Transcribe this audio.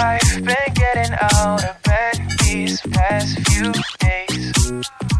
I've been getting out of bed these past few days.